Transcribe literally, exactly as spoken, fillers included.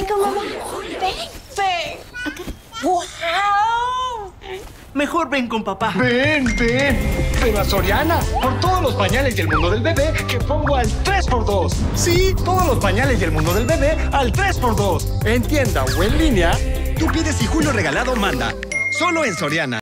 Ven con mamá. Ven. Ven. Acá. ¡Wow! Mejor ven con papá. Ven, ven. Ven a Soriana por todos los pañales y el mundo del bebé que pongo al tres por dos. Sí, todos los pañales y el mundo del bebé al tres por dos. En tienda o en línea. Tú pides y Julio Regalado manda. Solo en Soriana.